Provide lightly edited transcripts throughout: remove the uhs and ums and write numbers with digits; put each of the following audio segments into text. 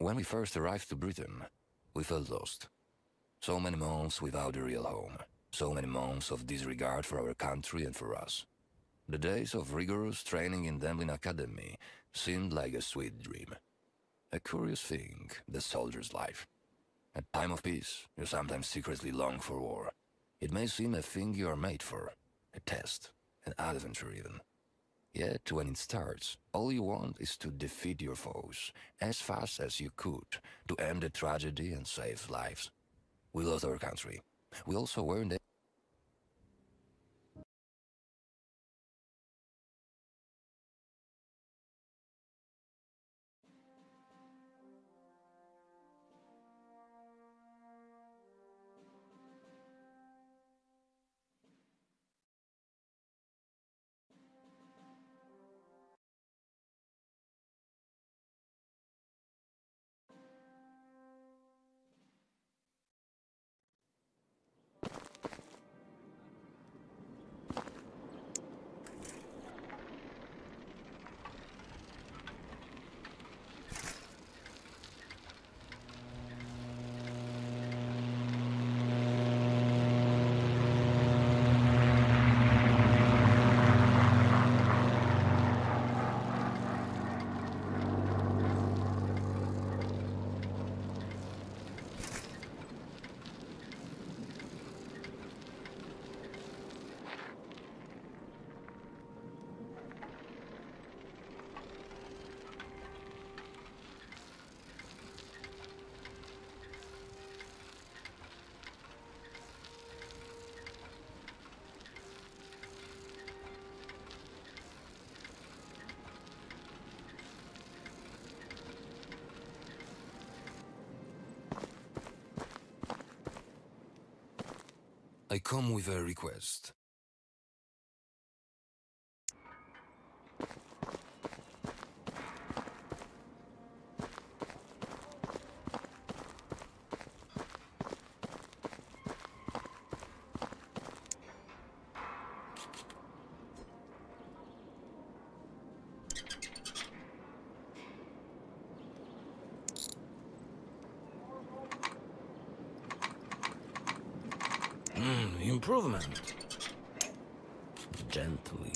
When we first arrived to Britain, we felt lost. So many months without a real home. So many months of disregard for our country and for us. The days of rigorous training in Demblin Academy seemed like a sweet dream. A curious thing, the soldier's life. At time of peace, you sometimes secretly long for war. It may seem a thing you are made for, a test, an adventure even. Yet, when it starts, all you want is to defeat your foes, as fast as you could, to end the tragedy and save lives. We lost our country. We also weren't able. I come with a request. Improvement. Gently.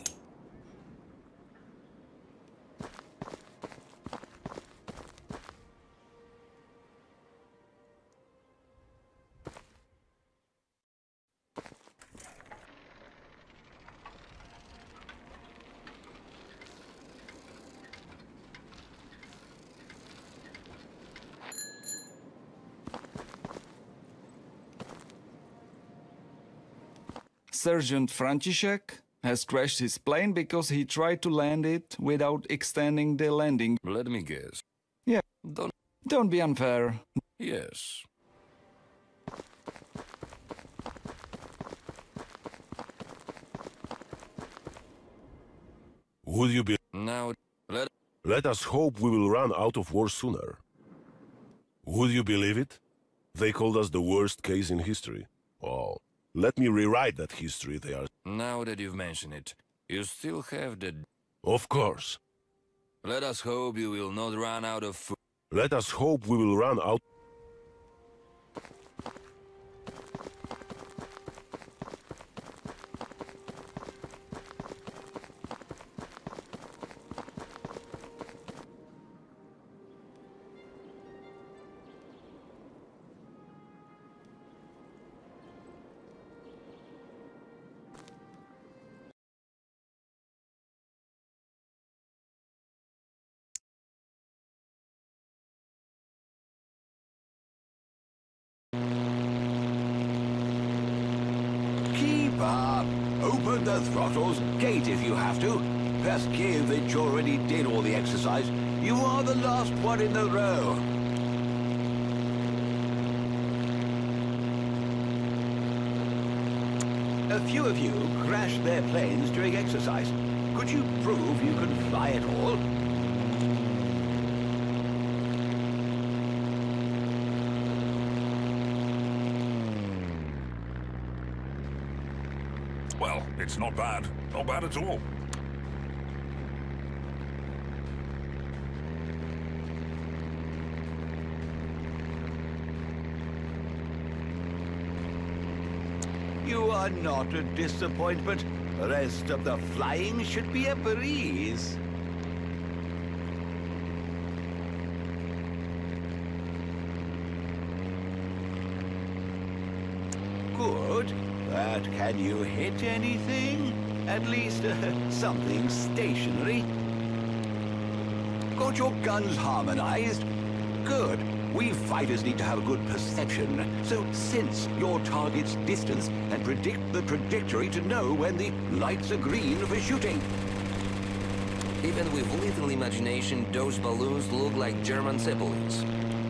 Sergeant Franciszek has crashed his plane because he tried to land it without extending the landing. Let me guess. Yeah, Don't... don't be unfair. Yes. Would you be... Now, Let us hope we will run out of war sooner. Would you believe it? They called us the worst case in history. Oh, let me rewrite that history they are... Now that you've mentioned it, you still have the... Of course. Let us hope you will not run out of food. Let us hope we will run out... Keep up! Open the throttles, gate if you have to. Paskevich already did all the exercise. You are the last one in the row. A few of you crashed their planes during exercise. Could you prove you can fly at all? Well, it's not bad. Not bad at all. are not a disappointment. The rest of the flying should be a breeze. Good. But can you hit anything? At least something stationary. Got your guns harmonized? Good. We fighters need to have a good perception, so sense your target's distance and predict the trajectory to know when the lights are green for shooting. Even with little imagination, those balloons look like German Zeppelins.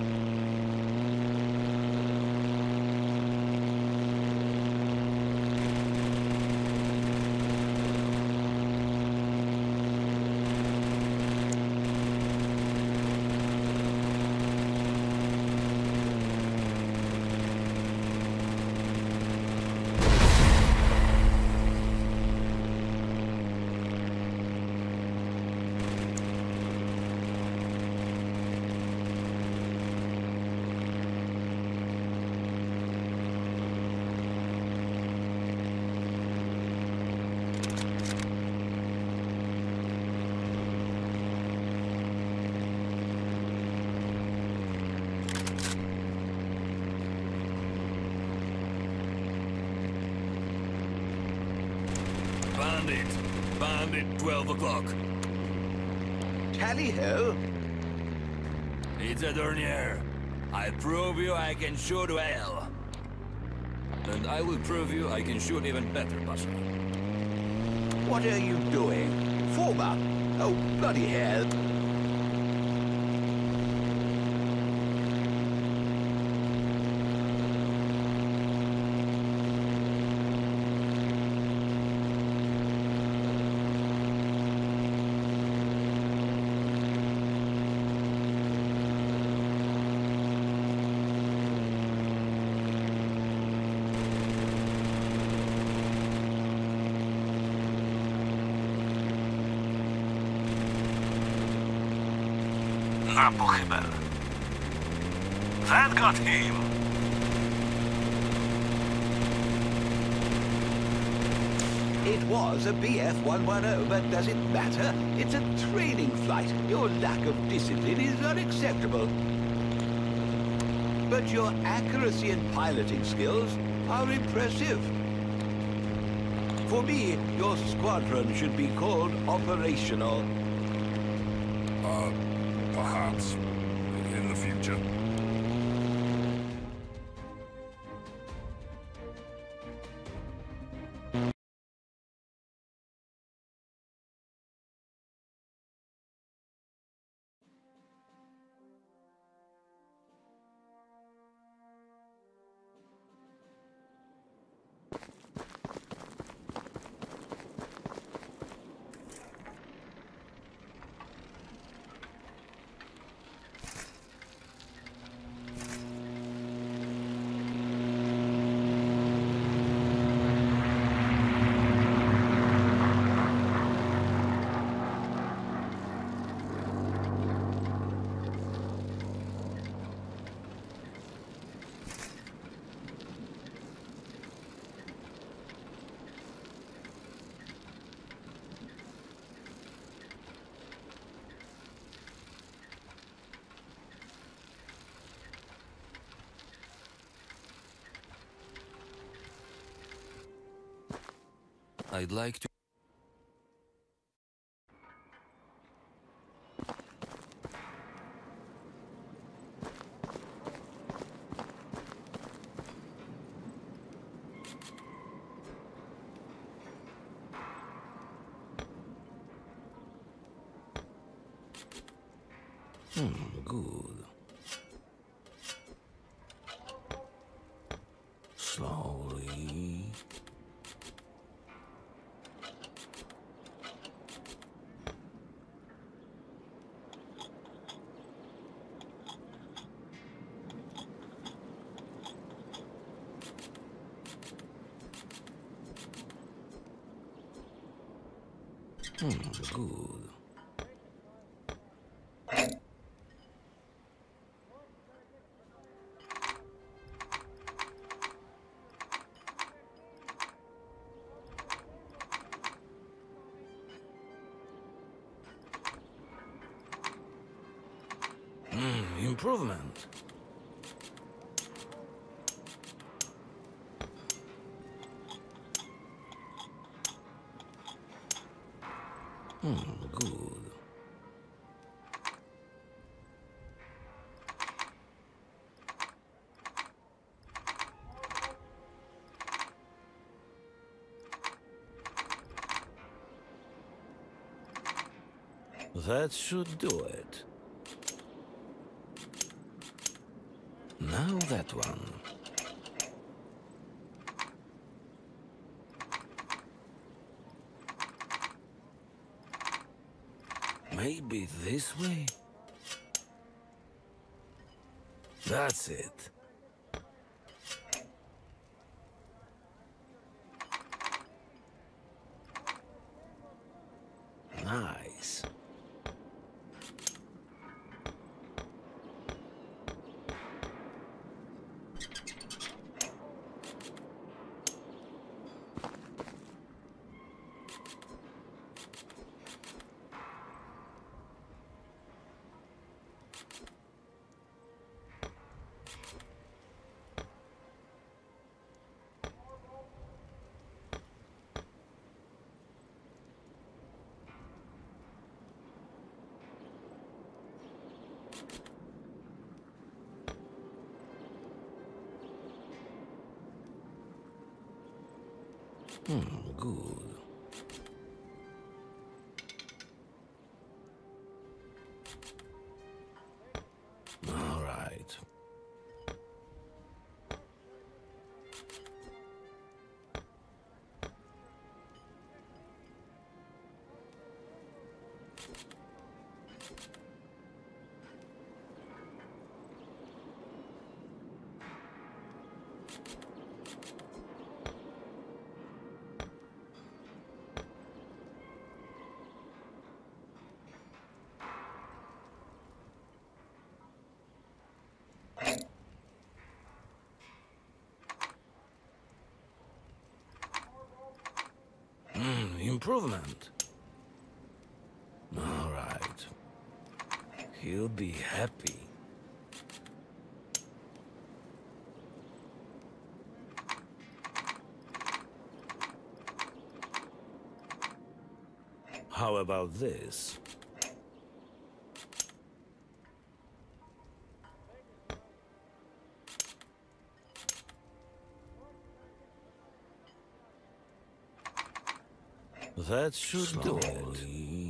Bandit, 12 o'clock. Tally-ho! It's a Dornier. I prove you I can shoot well. And I will prove you I can shoot even better, Pasha. What are you doing? Form up! Oh, bloody hell! Na pochybel. That got him. It was a BF-110, but does it matter? It's a training flight. Your lack of discipline is unacceptable. But your accuracy and piloting skills are impressive. For me, your squadron should be called operational. Perhaps in the future. I'd like to... good. Slowly. Good. Improvement. Good. That should do it. Now that one. Maybe this way? That's it. Nice. Good. All right. Improvement. All right. He'll be happy. How about this? That should do it.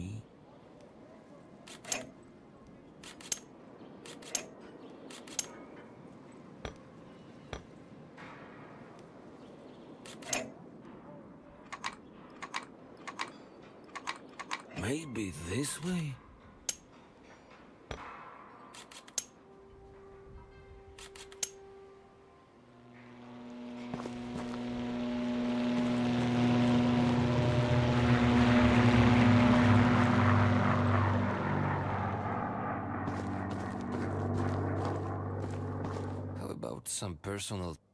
Maybe this way? How about some personal